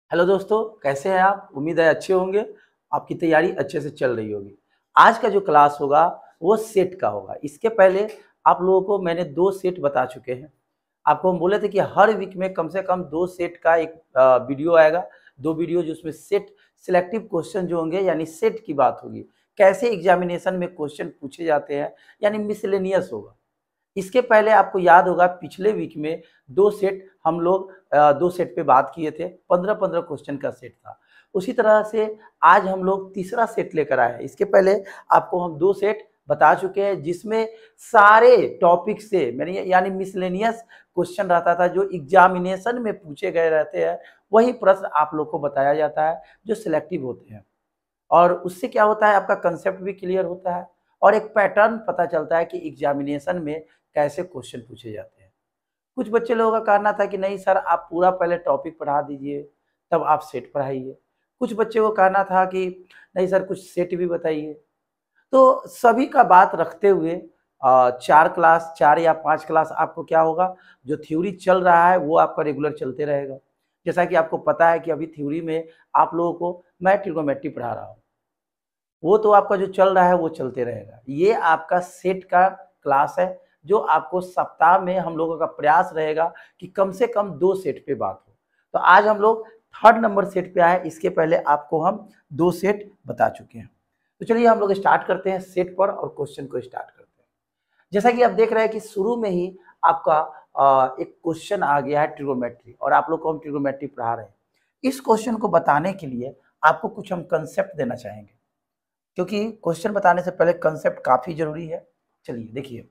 Hello दोस्तों, कैसे हैं आप? उम्मीद है अच्छे होंगे। आपकी तैयारी अच्छे से चल रही होगी। आज का जो क्लास होगा वो सेट का होगा। इसके पहले आप लोगों को मैंने 2 सेट बता चुके हैं। आपको हम बोले थे कि हर वीक में कम से कम 2 सेट का एक वीडियो आएगा। 2 वीडियो जिसमें सेट सिलेक्टिव क्वेश्चन जो होंगे यानी सेट की बात होगी। कैसे एग्जामिनेशन में क्वेश्चन पूछे जाते हैं यानी मिसलेनियस होगा। इसके पहले आपको याद होगा पिछले वीक में 2 सेट हम लोग 2 सेट पे बात किए थे। 15-15 क्वेश्चन का सेट था। उसी तरह से आज हम लोग तीसरा सेट लेकर आए हैं। इसके पहले आपको हम 2 सेट बता चुके हैं जिसमें सारे टॉपिक से मैंने यानी मिसलेनियस क्वेश्चन रहता था जो एग्जामिनेशन में पूछे गए रहते हैं। वही प्रश्न आप लोग को बताया जाता है जो सिलेक्टिव होते हैं। और उससे क्या होता है, आपका कंसेप्ट भी क्लियर होता है और एक पैटर्न पता चलता है कि एग्जामिनेशन में कैसे क्वेश्चन पूछे जाते हैं। कुछ बच्चे लोगों का कहना था कि नहीं सर, आप पूरा पहले टॉपिक पढ़ा दीजिए तब आप सेट पढ़ाइए। कुछ बच्चे को कहना था कि नहीं सर, कुछ सेट भी बताइए। तो सभी का बात रखते हुए 4 क्लास 4 या 5 क्लास आपको क्या होगा, जो थ्योरी चल रहा है वो आपका रेगुलर चलते रहेगा। जैसा कि आपको पता है कि अभी थ्योरी में आप लोगों को मैं ट्रिग्नोमेट्री पढ़ा रहा हूँ, वो तो आपका जो चल रहा है वो चलते रहेगा। ये आपका सेट का क्लास है जो आपको सप्ताह में हम लोगों का प्रयास रहेगा कि कम से कम 2 सेट पे बात हो। तो आज हम लोग 3rd नंबर सेट पे आए। इसके पहले आपको हम 2 सेट बता चुके हैं। तो चलिए हम लोग स्टार्ट करते हैं सेट पर और क्वेश्चन को स्टार्ट करते हैं। जैसा कि आप देख रहे हैं कि शुरू में ही आपका एक क्वेश्चन आ गया है ट्रिग्नोमेट्री, और आप लोग को हम ट्रिग्नोमेट्री पढ़ा रहे हैं। इस क्वेश्चन को बताने के लिए आपको कुछ हम कंसेप्ट देना चाहेंगे, क्योंकि क्वेश्चन बताने से पहले कंसेप्ट काफी जरूरी है। चलिए देखिए,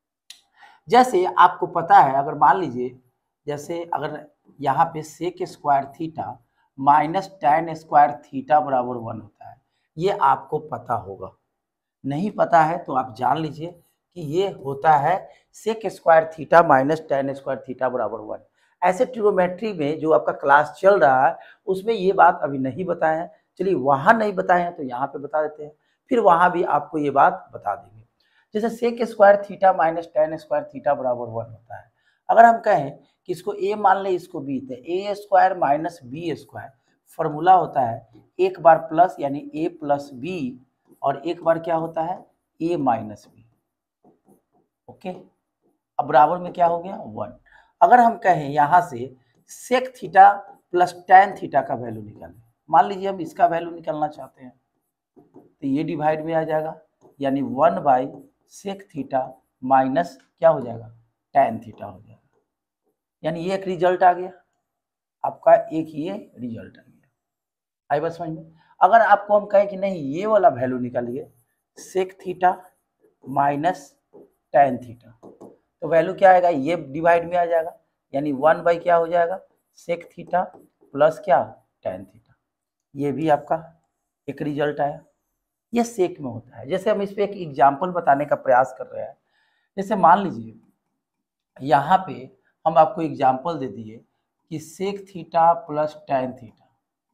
जैसे आपको पता है, अगर मान लीजिए जैसे अगर यहाँ पे sec square theta minus tan square theta बराबर 1 होता है, ये आपको पता होगा। नहीं पता है तो आप जान लीजिए कि ये होता है sec square theta minus tan square theta बराबर 1। ऐसे ट्रिग्नोमेट्री में जो आपका क्लास चल रहा है उसमें ये बात अभी नहीं बताए हैं। चलिए, वहां नहीं बताए हैं तो यहाँ पे बता देते हैं, फिर वहां भी आपको ये बात बता देंगे। जैसे sec square theta minus tan square theta बराबर 1 होता है। अगर हम कहें कि इसको a मान लें, इसको b, तो A square minus B square formula होता है एक बार प्लस यानी a प्लस बी और एक बार क्या होता है a माइनस बी। ओके, अब बराबर में क्या हो गया 1। अगर हम कहें यहाँ से sec theta plus tan theta का वैल्यू निकालें, मान लीजिए हम इसका वैल्यू निकालना चाहते हैं, तो ये डिवाइड में आ जाएगा यानी 1 बाई सेक थीटा माइनस क्या हो जाएगा tan थीटा हो जाएगा। यानी ये एक रिजल्ट आ गया आपका, एक ये रिजल्ट आ गया। आई बात समझ में? अगर आपको हम कहें कि नहीं ये वाला वैल्यू निकालिए sec theta minus tan theta, तो वैल्यू क्या आएगा, ये डिवाइड में आ जाएगा यानी 1 बाई क्या हो जाएगा सेक थीटा प्लस क्या tan थीटा। ये भी आपका एक रिजल्ट आया। ये सेक में होता है। जैसे हम इस पे एक एग्जाम्पल बताने का प्रयास कर रहे हैं। जैसे मान लीजिए यहाँ पे हम आपको एग्जाम्पल दे दिए कि sec theta plus tan theta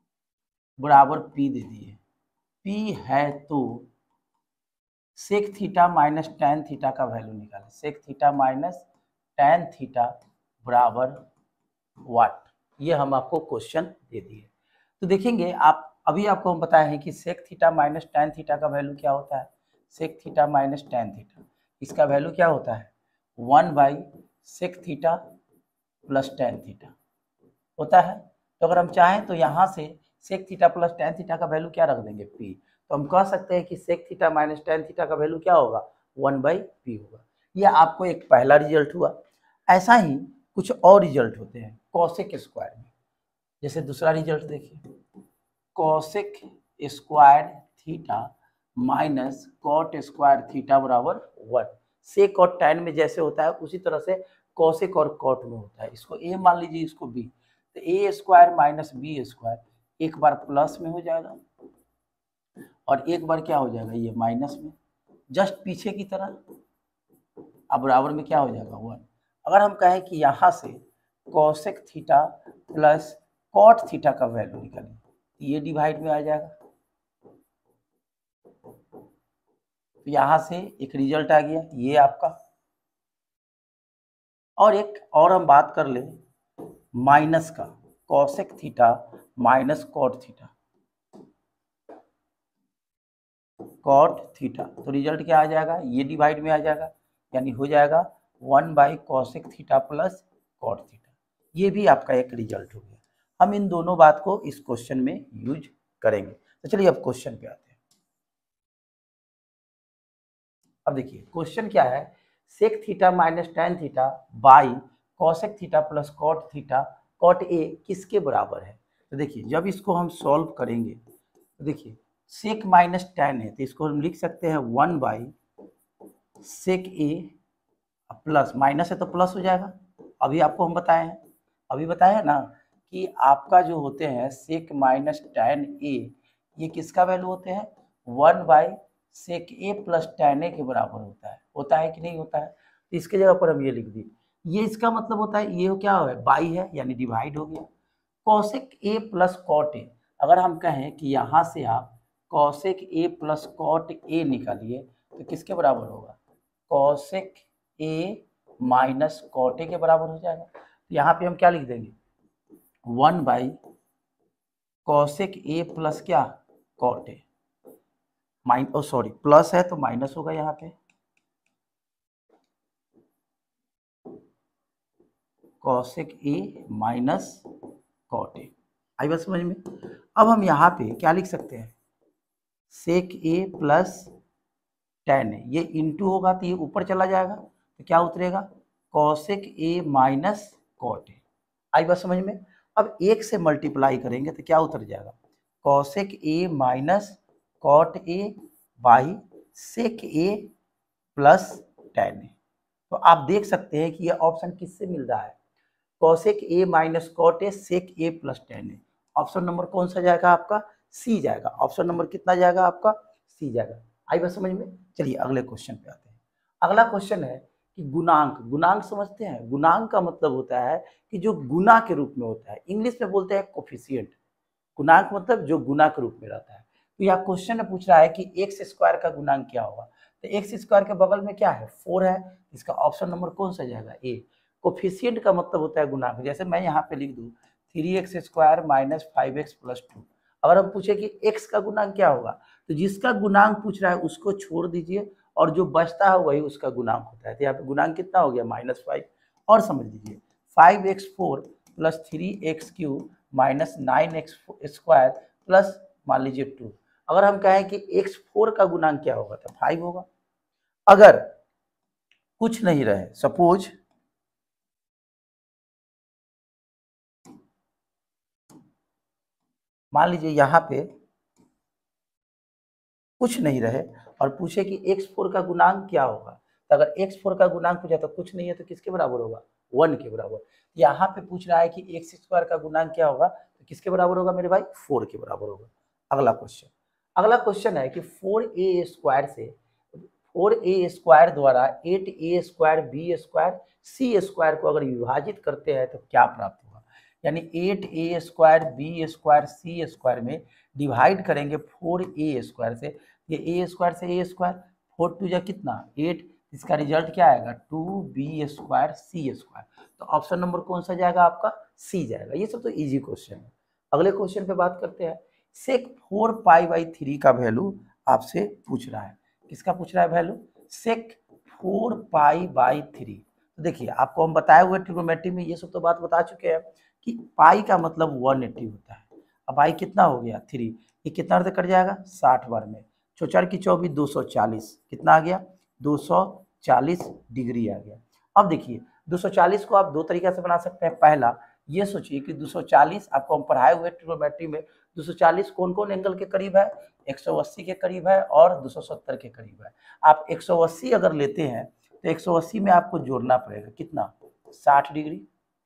बराबर p दे दिए। p है तो sec theta minus tan theta का वैल्यू निकालें। Sec theta minus tan theta बराबर व्हाट, ये हम आपको क्वेश्चन दे दिए। तो देखेंगे आप, अभी आपको हम बताए हैं कि sec theta minus tan theta का वैल्यू क्या होता है, sec theta minus tan theta, इसका वैल्यू क्या होता है 1 by sec theta plus tan theta होता है। तो अगर हम चाहें तो यहाँ से sec theta plus tan theta का वैल्यू क्या रख देंगे p, तो हम कह सकते हैं कि sec theta minus tan theta का वैल्यू क्या होगा 1 बाई p होगा। यह आपको एक पहला रिजल्ट हुआ। ऐसा ही कुछ और रिजल्ट होते हैं कॉसेक स्क्वायर में। जैसे दूसरा रिजल्ट देखिए, cosec square theta minus cot square theta बराबर 1। सेक और tan में जैसे होता है उसी तरह से कॉसेक और कॉट में होता है। इसको a मान लीजिए, इसको b, तो a square minus B square एक बार प्लस में हो जाएगा और एक बार क्या हो जाएगा ये माइनस में, जस्ट पीछे की तरह। अब बराबर में क्या हो जाएगा 1। अगर हम कहें कि यहाँ से cosec theta plus cot theta का वैल्यू निकालें, ये डिवाइड में आ जाएगा। तो यहाँ से एक रिजल्ट आ गया ये आपका। और एक और हम बात कर ले माइनस का, cosec theta minus cot theta, cot theta. तो रिजल्ट क्या आ जाएगा, ये डिवाइड में आ जाएगा, यानी हो जाएगा 1/कॉसेक थीटा प्लस कॉट थीटा। ये भी आपका एक रिजल्ट हो गया। हम इन दोनों बात को इस क्वेश्चन में यूज करेंगे। तो चलिए अब क्वेश्चन पे आते हैं। अब देखिए क्वेश्चन क्या है, sec theta minus tan theta by cosec theta plus cot theta cot A किसके बराबर है। तो देखिए जब इसको हम सॉल्व करेंगे तो देखिए सेक माइनस टेन है तो इसको हम लिख सकते हैं 1/सेक ए प्लस, माइनस है तो प्लस हो जाएगा। अभी आपको हम बताए हैं, अभी बताया ना कि आपका जो होते हैं सेक माइनस टेन ए, ये किसका वैल्यू होते हैं, 1/सेक ए प्लस टेन ए के बराबर होता है कि नहीं होता है। तो इसके जगह पर हम ये लिख दिए, ये इसका मतलब होता है ये क्या है, बाई है यानी डिवाइड हो गया। Cosec A plus cot A, अगर हम कहें कि यहाँ से आप cosec A plus cot A निकालिए तो किसके बराबर होगा, cosec A minus cot A के बराबर हो जाएगा। तो यहाँ पे हम क्या लिख देंगे, 1/कॉसेक ए प्लस क्या कॉट ए, सॉरी प्लस है तो माइनस होगा यहाँ पे, cosec A minus cot A. आई बात समझ में। अब हम यहाँ पे क्या लिख सकते हैं, सेक ए प्लस टेन है, ये इंटू होगा तो ये ऊपर चला जाएगा तो क्या उतरेगा, cosec A minus cot A. आई बात समझ में। अब एक से मल्टीप्लाई करेंगे तो क्या उतर जाएगा, cosec A minus cot A by sec A plus tan A. तो आप देख सकते हैं कि ये ऑप्शन किससे मिल रहा है, cosec A minus cot A sec A plus tan A. Option number कौन सा जाएगा आपका, सी जाएगा। ऑप्शन नंबर कितना जाएगा आपका, सी जाएगा। आई बात समझ में। चलिए अगले क्वेश्चन पे आते हैं। अगला क्वेश्चन है कि गुणांक, गुणांक समझते हैं, गुणांक का मतलब होता है कि जो गुना के रूप में होता है, इंग्लिश में बोलते हैं कोफिशिएंट। गुणांक मतलब जो गुना के रूप में रहता है। तो यहाँ क्वेश्चन में पूछ रहा है कि एक्स स्क्वायर का गुणांक क्या होगा, तो एक्स स्क्वायर के बगल में क्या है 4 है, इसका ऑप्शन नंबर कौन सा जाएगा, ए। कोफिशिएंट का मतलब होता है गुणांक, जैसे मैं यहाँ पे लिख दूँ 3x square minus 5x plus 2। अगर हम पूछे कि x का गुणांक क्या होगा, तो जिसका गुणांक पूछ रहा है उसको छोड़ दीजिए और जो बचता है वही उसका गुणांक होता है। तो यहाँ पे गुणांक कितना हो गया, -5। और समझ लीजिए 5x4 plus 3x³ minus 9x square plus मान लीजिए 2। अगर हम कहें कि x4 का गुणांक क्या होगा तो 5 होगा। अगर कुछ नहीं रहे, सपोज मान लीजिए यहाँ पे कुछ नहीं रहे और पूछे कि x4 का गुणांक क्या होगा, तो अगर x4 का गुणांक पूछा तो कुछ नहीं है तो किसके बराबर होगा, 1 के बराबर। यहाँ पे पूछ रहा है कि एक्स स्क्वायर का गुणांक क्या होगा, तो किसके बराबर होगा मेरे भाई, 4 के बराबर होगा। अगला क्वेश्चन, अगला क्वेश्चन है कि 4a स्क्वायर से 4a स्क्वायर द्वारा 8a square B square C square को अगर विभाजित करते हैं तो क्या प्राप्त होगा। यानी 8a square B square C square में डिवाइड करेंगे 4a स्क्वायर से, ये a स्क्वायर से a स्क्वायर, 4 टू जा कितना 8, इसका रिजल्ट क्या आएगा 2b स्क्वायर सी स्क्वायर। तो ऑप्शन नंबर कौन सा जाएगा आपका, सी जाएगा। ये सब तो इजी क्वेश्चन है। अगले क्वेश्चन पे बात करते हैं। सेक 4π/3 का वैल्यू आपसे पूछ रहा है, किसका पूछ रहा है वैल्यू, सेक 4π/3। तो देखिए आपको हम बताए हुए ट्रिग्नोमेट्री में ये सब तो बात बता चुके हैं कि पाई का मतलब 180 होता है। अब आई कितना हो गया 3, ये कितना अर्थ कट जाएगा 60 बार में, 4 की 24 240, कितना आ गया 240 डिग्री आ गया। अब देखिए 240 को आप दो तरीका से बना सकते हैं। पहला ये सोचिए कि 240 आपको हम पढ़ाए हुए ट्रिग्नोमेट्री में 240 कौन कौन एंगल के करीब है, 180 के करीब है और 270 के करीब है। आप 180 अगर लेते हैं तो 180 में आपको जोड़ना पड़ेगा कितना 60 डिग्री,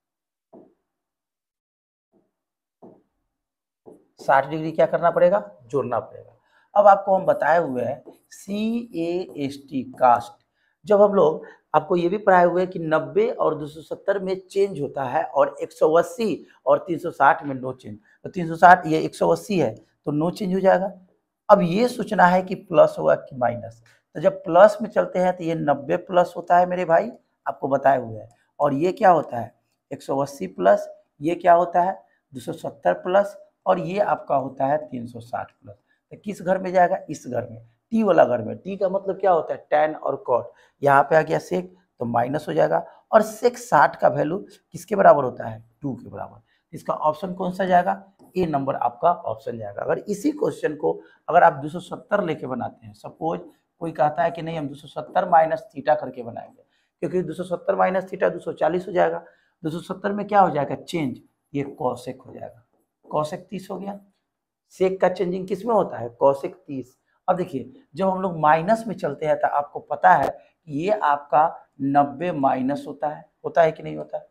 60 डिग्री क्या करना पड़ेगा, जोड़ना पड़ेगा। अब आपको हम बताए हुए हैं CAST कास्ट, जब हम लोग आपको ये भी पढ़ाए हुए हैं कि 90 और 270 में चेंज होता है और 180 और 360 में नो चेंज। तो 360 ये 180 है तो नो चेंज हो जाएगा। अब ये सोचना है कि प्लस होगा कि माइनस, तो जब प्लस में चलते हैं तो ये 90 प्लस होता है मेरे भाई, आपको बताए हुए हैं, और ये क्या होता है 180 प्लस, ये क्या होता है 270 प्लस, और ये आपका होता है 360 प्लस। तो किस घर में जाएगा? इस घर में, टी वाला घर में। टी का मतलब क्या होता है? tan और cot। यहाँ पे आ गया sec तो माइनस हो जाएगा, और sec 60 का वैल्यू किसके बराबर होता है? 2 के बराबर। इसका ऑप्शन कौन सा जाएगा? ए नंबर आपका ऑप्शन जाएगा। अगर इसी क्वेश्चन को अगर आप 270 लेके बनाते हैं, सपोज कोई कहता है कि नहीं हम 270 माइनस थीटा करके बनाएंगे, क्योंकि 270 माइनस थीटा 240 हो जाएगा। 270 में क्या हो जाएगा? चेंज, ये कॉसेक हो जाएगा। कॉसेक 30 हो गया। सेक का चेंजिंग किस में होता है? कॉसेक 30। अब देखिए जब हम लोग माइनस में चलते हैं तो आपको पता है कि ये आपका 90 माइनस होता है कि नहीं होता है?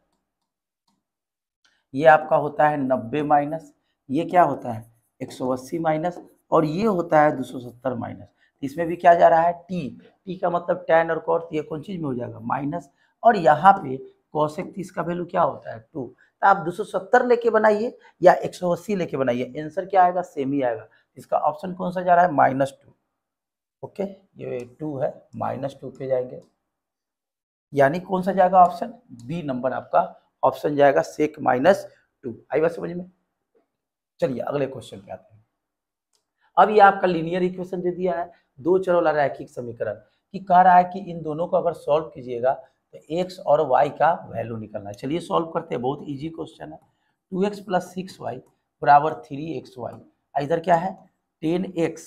ये आपका होता है 90 माइनस, ये क्या होता है? 180 माइनस, और ये होता है 270 माइनस। इसमें भी क्या जा रहा है? टी का मतलब tan और cot, ये कौन चीज में हो जाएगा? माइनस। और यहाँ पे cosec 30 का वैल्यू क्या होता है? 2। तो आप 270 लेके बनाइए या 180 लेके बनाइए, आंसर क्या आएगा? सेम ही आएगा। इसका ऑप्शन कौन सा जा रहा है? -2। ओके, ये 2 है, -2 पे जाएंगे, यानी कौन सा जाएगा ऑप्शन? बी नंबर आपका ऑप्शन जाएगा, सेक -2। आई बात समझ में? चलिए अगले क्वेश्चन पे आते हैं। अब ये आपका लीनियर इक्वेशन दे दिया है, दो चर वाला रैखिक समीकरण, कि कह रहा है कि इन दोनों को अगर सॉल्व कीजिएगा तो x और y का वैल्यू निकलना है। चलिए सॉल्व करते हैं, बहुत इजी क्वेश्चन है। 2x + 6y बराबर 3xy, इधर क्या है? 10x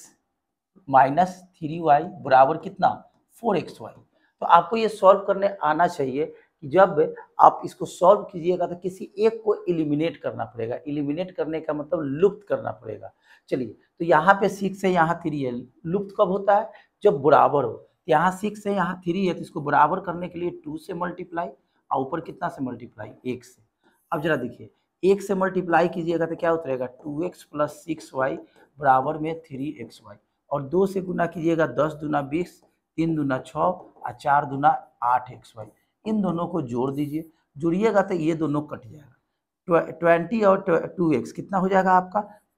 माइनस 3y बराबर कितना? 4xy। तो आपको ये सॉल्व करने आना चाहिए कि जब आप इसको सॉल्व कीजिएगा तो किसी एक को एलिमिनेट करना पड़ेगा। एलिमिनेट करने का मतलब लुप्त करना पड़ेगा। चलिए, तो यहाँ पे 6 है, यहाँ 3 है। लुप्त कब होता है? जब बराबर हो। यहाँ 6 है, यहाँ 3 है, तो इसको बराबर करने के लिए 2 से मल्टीप्लाई, और ऊपर कितना से मल्टीप्लाई? 1 से। अब जरा देखिए, 1 से मल्टीप्लाई कीजिएगा तो क्या उतरेगा? 2x + 6y बराबर में 3xy, और 2 से गुना कीजिएगा 10 दूना 20, 3 दूना 6 और 4 दूना 8xy। इन दोनों को जोड़ दीजिए, जुड़िएगा तो ये दोनों कट जाएगा। 20 और 2x कितना हो जाएगा आपका?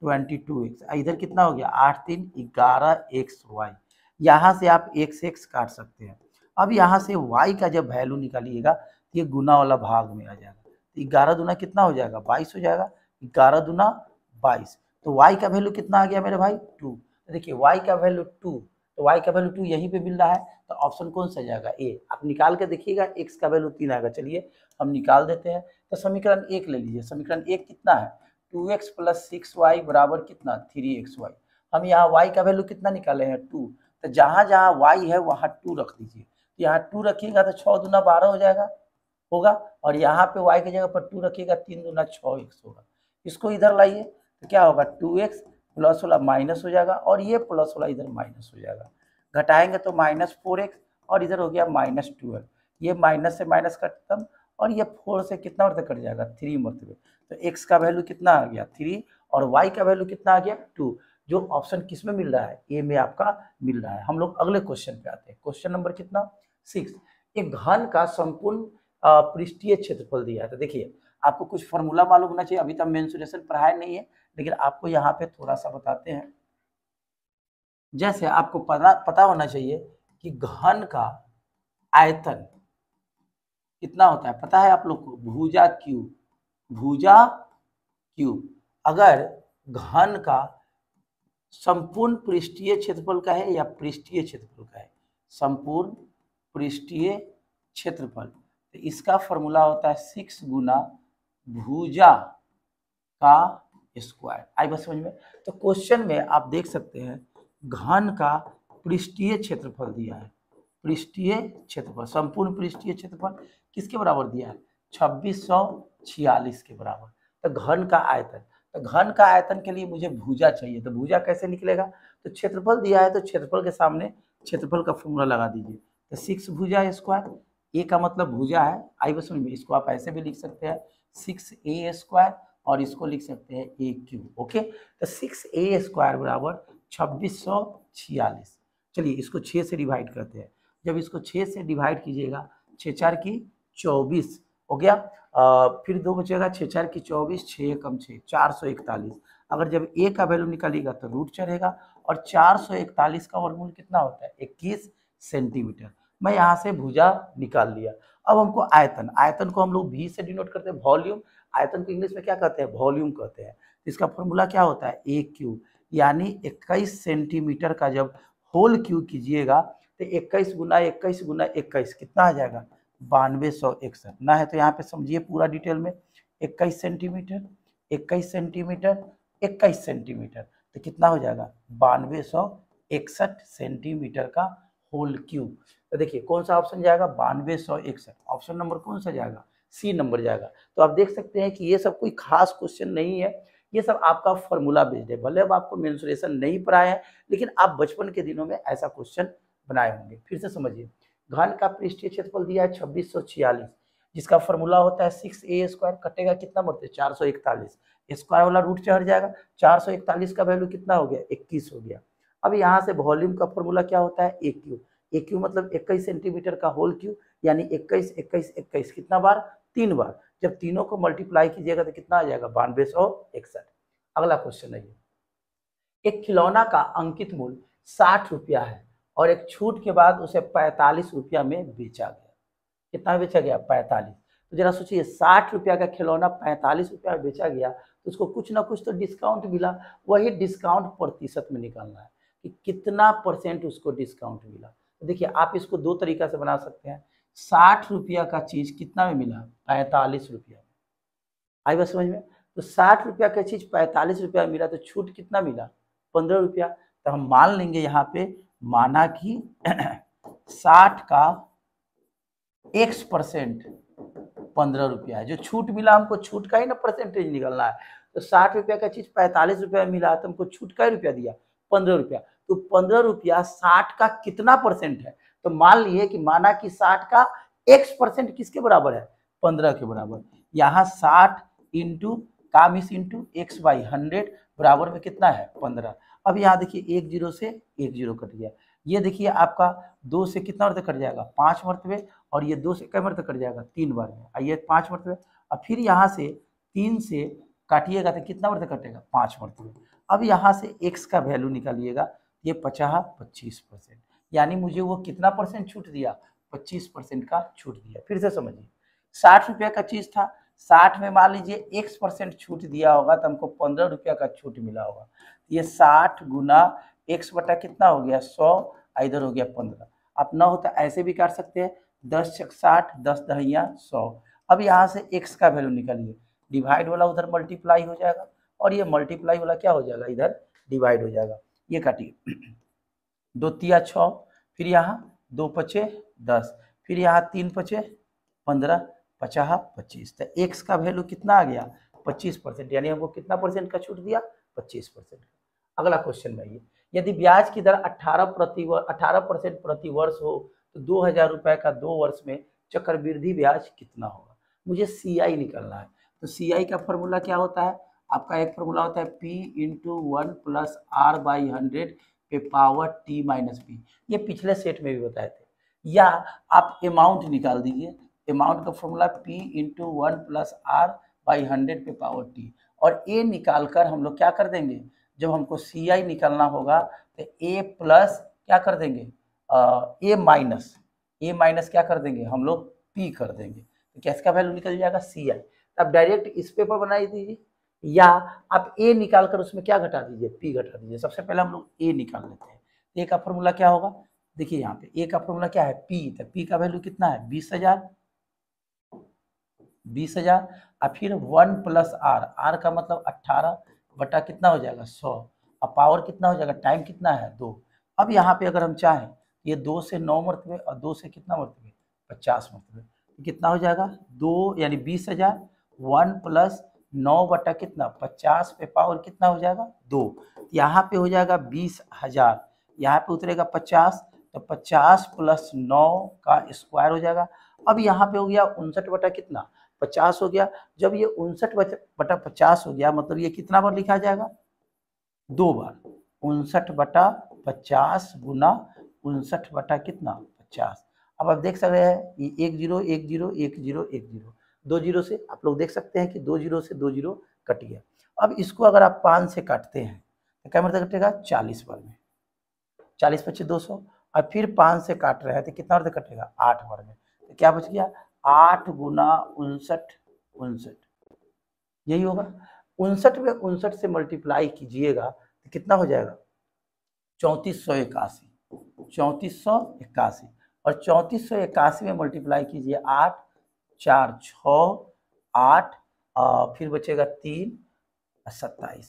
22x। इधर कितना हो गया? 8 3 11xy। यहाँ से आप x काट सकते हैं। अब यहाँ से y का जब वैल्यू निकालिएगा तो ये गुना वाला भाग में आ जाएगा। तो 11 दूना कितना हो जाएगा? 22 हो जाएगा। 11 दूना 22, तो y का वैल्यू कितना आ गया मेरे भाई? 2। तो देखिए y का वैल्यू 2, तो y का वैल्यू 2 यहीं पे मिल रहा है, तो ऑप्शन कौन सा जाएगा? ए। आप निकाल के देखिएगा, x का वैल्यू 3 आएगा। चलिए हम निकाल देते हैं। तो समीकरण 1 ले लीजिए। समीकरण 1 कितना है? 2x + 6y बराबर कितना? 3xy। हम यहाँ y का वैल्यू कितना निकाले हैं? 2। तो जहाँ जहाँ y है वहाँ 2 रख दीजिए। तो यहाँ 2 रखिएगा तो 6 दूना 12 हो जाएगा, होगा। और यहाँ पे y की जगह पर 2 रखिएगा, 3 दूना 6x होगा। इसको इधर लाइए तो क्या होगा? 2x प्लस वाला माइनस हो जाएगा, और ये प्लस वाला इधर माइनस हो जाएगा। घटाएंगे तो -4x, और इधर हो गया -12। ये माइनस से माइनस खत्म, और ये 4 से कितना मरतबे कट जाएगा? 3 मरतबे। तो x का वैल्यू कितना आ गया? 3, और y का वैल्यू कितना आ गया? 2। जो ऑप्शन किस में मिल रहा है? ए में आपका मिल रहा है। हम लोग अगले क्वेश्चन पे आते हैं। क्वेश्चन नंबर कितना? 6। एक घन का संपूर्ण पृष्ठीय क्षेत्रफल दिया है। तो देखिए आपको कुछ फॉर्मूला मालूम होना चाहिए। अभी तक मेंसुरेशन पढ़ाया नहीं है, लेकिन आपको यहाँ पे थोड़ा सा बताते हैं। जैसे आपको पता होना चाहिए कि घन का आयतन कितना होता है, पता है आप लोग को? भुजा क्यूब। भुजा क्यूब। अगर घन का संपूर्ण पृष्ठीय क्षेत्रफल का है या पृष्ठीय क्षेत्रफल का है? संपूर्ण पृष्ठीय क्षेत्रफल, तो इसका फॉर्मूला होता है 6 गुना भुजा का स्क्वायर। आई बात समझ में? तो क्वेश्चन में आप देख सकते हैं घन का पृष्ठीय क्षेत्रफल दिया है। पृष्ठीय क्षेत्रफल, संपूर्ण पृष्ठीय क्षेत्रफल किसके बराबर दिया है? 2646 के बराबर। तो घन का आयतन, तो घन का आयतन के लिए मुझे भुजा चाहिए। तो भुजा कैसे निकलेगा? तो क्षेत्रफल दिया है तो क्षेत्रफल के सामने क्षेत्रफल का फॉर्मूला लगा दीजिए। तो 6 भुजा स्क्वायर, ए का मतलब भुजा है। आई बस में इसको आप ऐसे भी लिख सकते हैं 6a स्क्वायर, और इसको लिख सकते हैं a क्यूब। ओके, तो 6a स्क्वायर बराबर 2646। चलिए इसको 6 से डिवाइड करते हैं। जब इसको 6 से डिवाइड कीजिएगा, 6 4 की 24 हो गया, फिर 2 बचेगा, 6 4 की 24, 6 कम 6 441। अगर जब a का वैल्यू निकालिएगा तो रूट चढ़ेगा, और 441 का वर्गमूल कितना होता है? 21 सेंटीमीटर। मैं यहाँ से भुजा निकाल लिया। अब हमको आयतन, आयतन को हम लोग v से डिनोट करते हैं, वॉल्यूम। आयतन को इंग्लिश में क्या कहते हैं? वॉल्यूम कहते हैं। इसका फॉर्मूला क्या होता है, ए क्यू, यानी 21 सेंटीमीटर का जब होल क्यू कीजिएगा तो 21 गुना 21 गुना 21 कितना आ जाएगा, 9261 ना है तो यहाँ पे समझिए पूरा डिटेल में, 21 सेंटीमीटर 21 सेंटीमीटर 21 सेंटीमीटर तो कितना हो जाएगा, 9261 सेंटीमीटर का होल क्यूब। तो देखिए कौन सा ऑप्शन जाएगा, 9261, ऑप्शन नंबर कौन सा जाएगा, सी नंबर जाएगा। तो आप देख सकते हैं कि ये सब कोई खास क्वेश्चन नहीं है, ये सब आपका फॉर्मूला बेस्ड है। भले अब आपको मेंसुरेशन नहीं पढ़ाया है लेकिन आप बचपन के दिनों में ऐसा क्वेश्चन बनाए होंगे। फिर से समझिए, घन का पृष्ठीय क्षेत्रफल दिया है 2646, जिसका फॉर्मूला होता है 6a² कटेगा कितना बढ़ते 441, स्क्वायर वाला रूट चढ़ जाएगा, 441 का वैल्यू कितना हो गया, 21 हो गया। अब यहाँ से वॉल्यूम का फॉर्मूला क्या होता है, ए क्यू, ए क्यू मतलब 21 सेंटीमीटर का होल क्यू, यानी 21 21 21 कितना बार, 3 बार। जब तीनों को मल्टीप्लाई कीजिएगा तो कितना आ जाएगा, 9261। अगला क्वेश्चन है, एक खिलौना का अंकित मूल्य 60 रुपया है और एक छूट के बाद उसे 45 रुपया में बेचा गया। कितना बेचा गया, 45। तो जरा सोचिए 60 रुपया का खिलौना 45 रुपया में बेचा गया तो उसको कुछ ना कुछ तो डिस्काउंट मिला, वही डिस्काउंट प्रतिशत में निकालना है कि कितना परसेंट उसको डिस्काउंट मिला। तो देखिए आप इसको दो तरीका से बना सकते हैं, 60 रुपया का चीज कितना में मिला, 45 रुपया में, आई बात समझ में। तो 60 रुपया का चीज 45 रुपया में मिला तो छूट कितना मिला, 15 रुपया। तो हम मान लेंगे यहाँ पे, माना कि 60 का x% 15 रुपया है, जो छूट मिला हमको छूट का ही ना परसेंटेज निकलना है। तो 60 रुपया का चीज 45 रुपया में मिला तो हमको छूट का ही रुपया दिया, 15 रुपया। तो 15 रुपया 60 का कितना परसेंट है, तो मान लिए कि माना कि 60 का x% किसके बराबर है, 15 के बराबर। यहाँ 60 इंटू का मिस इंटू x/100 बराबर में कितना है, 15। अब यहाँ देखिए 1 0 से 1 0 कट गया, ये देखिए आपका 2 से कितना मरतबे कट जाएगा, 5 मरतबे, और ये 2 से कई मरतबे कट जाएगा, 3 बार में, आइए 5 मरतबे। और फिर यहाँ से 3 से काटिएगा तो कितना मरतबे कटेगा, 5 मरतबे। अब यहाँ से x का वैल्यू निकालिएगा, ये 25%, यानी मुझे वो कितना परसेंट छूट दिया, 25% का छूट दिया। फिर से समझिए, 60 रुपया का चीज था, 60 में मान लीजिए x% छूट दिया होगा तो हमको 15 रुपया का छूट मिला होगा। ये 60 गुना x बटा कितना हो गया, 100, इधर हो गया 15। आप ना होता ऐसे भी कर सकते हैं, 10 छक 60, 10 दहिया 100। अब यहाँ से x का वैल्यू निकालिए, डिवाइड वाला उधर मल्टीप्लाई हो जाएगा और ये मल्टीप्लाई वाला क्या हो जाएगा, इधर डिवाइड हो जाएगा। ये काटिए, 2 तिया 6, फिर यहाँ 2 पचे 10, फिर यहाँ 3 पचे 15, 50 25। तो x का वैल्यू कितना आ गया, 25%, यानी हमको कितना परसेंट का छूट दिया, 25%। अगला क्वेश्चन है ये, यदि ब्याज की दर 18% प्रति वर्ष हो तो 2000 रुपए का 2 वर्ष में चक्रवृद्धि ब्याज कितना होगा। मुझे CI निकालना है। तो CI का फॉर्मूला क्या होता है, आपका एक फॉर्मूला होता है P × 1 + R/100 पे पावर T - B। ये पिछले सेट में भी बताए थे। या आप अमाउंट निकाल दीजिए, अमाउंट का फॉर्मूला P × 1 + R/100 पे पावर T, और A निकाल कर हम लोग क्या कर देंगे, जब हमको CI निकालना होगा तो A प्लस क्या कर देंगे, A माइनस क्या कर देंगे हम लोग, P कर देंगे। तो क्या इसका वैल्यू निकल जाएगा, CI। अब डायरेक्ट इस पेपर बनाई दीजिए, या आप A निकाल कर उसमें क्या घटा दीजिए, P घटा दीजिए। सबसे पहले हम लोग A निकाल लेते हैं। A का फॉर्मूला क्या होगा, देखिए यहाँ पे A का फॉर्मूला क्या है, P। तो P का वैल्यू कितना है, 20,000। और फिर 1 + R का मतलब 18 बटा कितना हो जाएगा, 100। अब पावर कितना हो जाएगा, टाइम कितना है, 2। अब यहाँ पे अगर हम चाहें, ये 2 से 9 मरतबे और 2 से कितना मरतबे, 50 मरतबे। तो कितना हो जाएगा, 2 यानी 20,000, 1 + 9 बटा कितना, 50 पे पावर कितना हो जाएगा, 2। यहाँ पे हो जाएगा 20,000, यहाँ पे उतरेगा 50, तो 50 + 9 का स्क्वायर हो जाएगा। अब यहाँ पे हो गया 59 बटा कितना, 50 हो गया। जब ये 59 बटा 50 हो गया, मतलब ये कितना बार लिखा जाएगा, 2 बार। 59 बटा 50 गुना 59 बटा कितना, 50। अब आप देख सकते हैं ये 1 0 1 0 1 0 1 0, 2 0 से आप लोग देख सकते हैं कि 2 0 से 2 0 कट गया। अब इसको अगर आप 5 से काटते हैं तो क्या मतलब कटेगा, 40 बार में, 40 × 25 200। और फिर 5 से काट रहे हैं तो कितना बार कटेगा, 8 बार में। तो क्या बच गया, 8 गुना 59, यही होगा। 59 में 59 से मल्टीप्लाई कीजिएगा तो कितना हो जाएगा 3481, 3481 और 3481 में मल्टीप्लाई कीजिए 8 4 6 8 फिर बचेगा 3 27,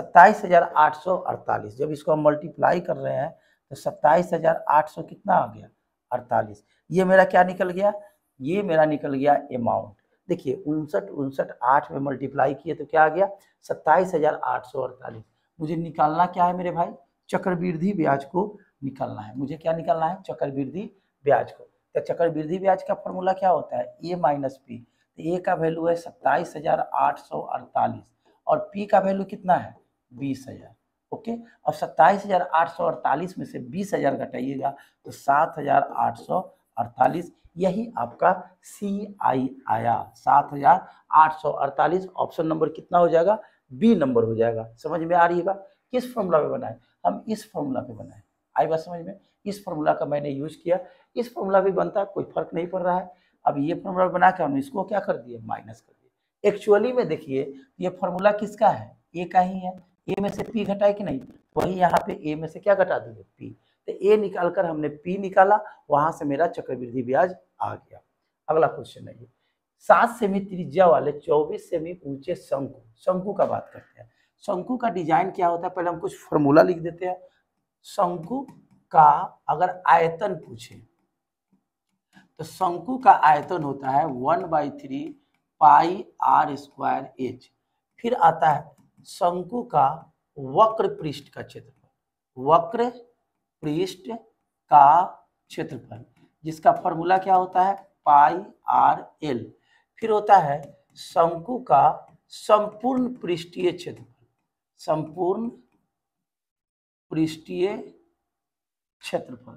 27,848। जब इसको हम मल्टीप्लाई कर रहे हैं तो 27,800 कितना आ गया 48। ये मेरा क्या निकल गया, ये मेरा निकल गया अमाउंट। देखिए 59 8 में मल्टीप्लाई किए तो क्या आ गया 27,848। मुझे निकालना क्या है मेरे भाई, चक्रवृद्धि ब्याज को निकालना है। मुझे क्या निकालना है, चक्रवृद्धि ब्याज को। तो चक्रवृद्धि ब्याज का फॉर्मूला क्या होता है, ए माइनस पी। तो ए का वैल्यू है 27,848 और पी का वैल्यू कितना है 20,000। ओके, अब 27,848 में से 20,000 घटाइएगा तो 7,848। यही आपका सी आई आया 7,848। ऑप्शन नंबर कितना हो जाएगा, बी नंबर हो जाएगा। समझ में आ रही है बात, किस फॉर्मूला पे बनाए, हम इस फॉर्मूला पे बनाए। आई बात समझ में, इस फॉर्मूला का मैंने यूज किया, इस फॉर्मूला भी बनता है, कोई फर्क नहीं पड़ रहा है। अब ये फॉर्मूला बना के हमने इसको क्या कर दिया, माइनस कर दिया। एक्चुअली में देखिए ये फॉर्मूला किसका है, ए का ही है। ए में से पी घटाए कि नहीं, वही यहाँ पे ए में से क्या घटा दिए, पी। तो ए निकालकर हमने पी निकाला, वहां से मेरा चक्रवृद्धि ब्याज आ गया। अगला क्वेश्चन है ये, 7 सेमी त्रिज्या वाले 24 सेमी ऊंचे शंकु, शंकु का बात करते हैं। शंकु का डिजाइन क्या होता है, पहले हम कुछ फॉर्मूला लिख देते हैं। शंकु का अगर आयतन पूछे तो शंकु का आयतन होता है 1/3 पाई आर स्क्वायर एच। फिर आता है शंकु का वक्र पृष्ठ का क्षेत्रफल, वक्र पृष्ठ का क्षेत्रफल जिसका फॉर्मूला क्या होता है पाई आर एल। फिर होता है शंकु का संपूर्ण पृष्ठीय क्षेत्रफल, संपूर्ण पृष्ठीय क्षेत्रफल,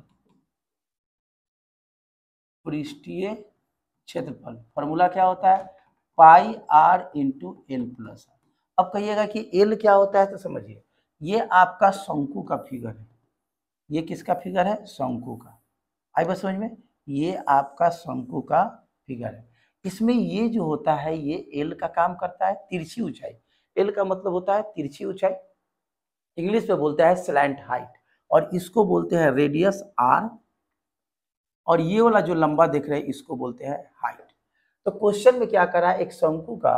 पृष्ठीय क्षेत्रफल फॉर्मूला क्या होता है pi R into L plus. अब कहिएगा कि एल क्या होता है, तो समझिए ये आपका शंकु का फिगर है। ये किसका फिगर है, शंकु का। आई बस समझ में, ये आपका शंकु का फिगर है। इसमें ये जो होता है ये एल का काम करता है, तिरछी ऊंचाई। एल का मतलब होता है तिरछी ऊंचाई, इंग्लिश में बोलते हैं स्लैंट हाइट, और इसको बोलते हैं रेडियस आर, और ये वाला जो लंबा देख रहे हैं इसको बोलते हैं हाइट। तो क्वेश्चन में क्या करा है, एक शंकु का